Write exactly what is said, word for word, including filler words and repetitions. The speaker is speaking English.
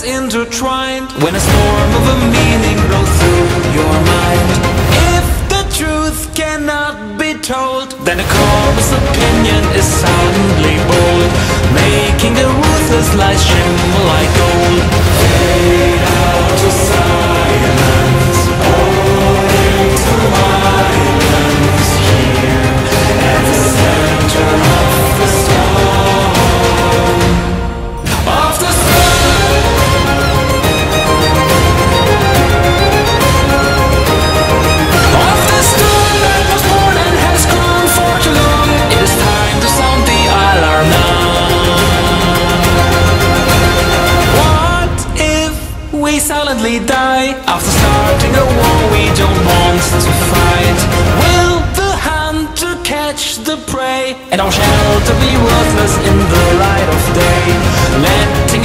is intertwined, when a storm of a meaning blows through your mind. If the truth cannot be told, then a calmest opinion is soundly bold, making the ruthless lies shimmer like gold. Fade out to silence, or into violence, here at the center of the storm. Of the storm. Of the storm that was born and has gone for too long. It is time to sound the alarm now. What if we silently die after starting a war we don't want to fight? Will the hunter catch the prey, and our shelter be worthless in the light of day, letting